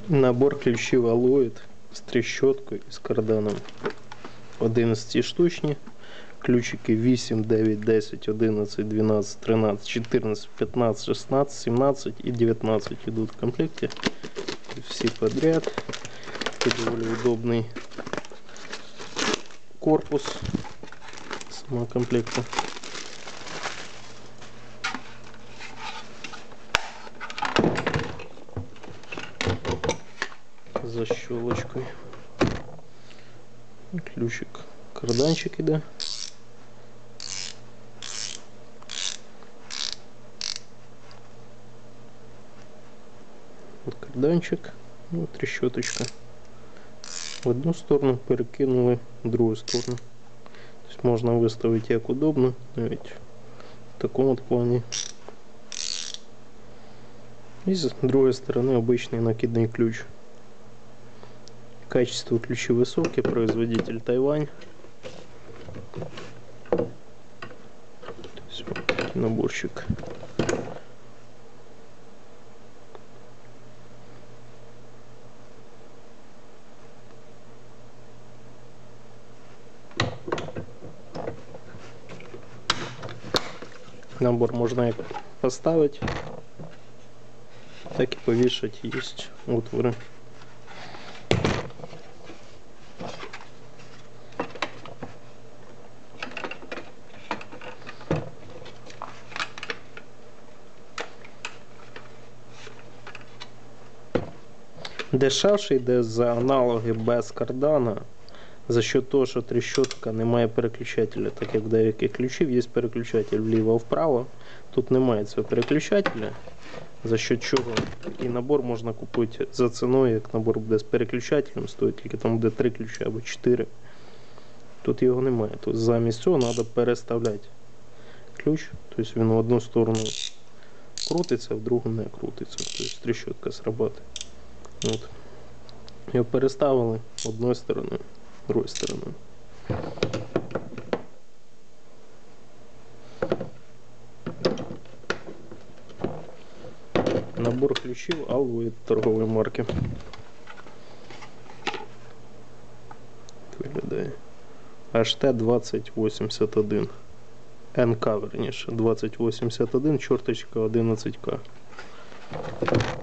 Набор ключів Алоїд з трещоткою і з карданом. 11 штучні. Ключики 8, 9, 10, 11, 12, 13, 14, 15, 16, 17 і 19 йдуть в комплекті. Всі подряд. Тут доволі удобний корпус самого комплекта. Защелочкой. Ключик, карданчик іде. Вот карданчик, вот трещоточка. В одну сторону перекинули, в другу сторону. То есть можно выставить як удобно, навіть в таком вот плане. И с другой стороны обычный накидный ключ. Качество ключей высокое, производитель Тайвань. То есть вот такой наборчик. Набор можно як поставить, так и повешать, есть отворы. Дешевше йде за аналоги без кардана, за счет того, що трещотка не має переключателя, так як в деяких ключів є переключатель вліво-вправо, тут немає цього переключателя, за счет чого такий набор можна купити за ціною, як набор буде з переключателем, стоїть тільки там буде 3 ключі або 4. Тут його немає, тут замість цього треба переставляти ключ, тобто він в одну сторону крутиться, в другу не крутиться, тобто трещотка срабатує. От. Його переставили одною стороною, другою стороною. Набор ключів Alloyd торгової марки. Виглядає HT2081. НК, верніше, 2081, чорточка 11К.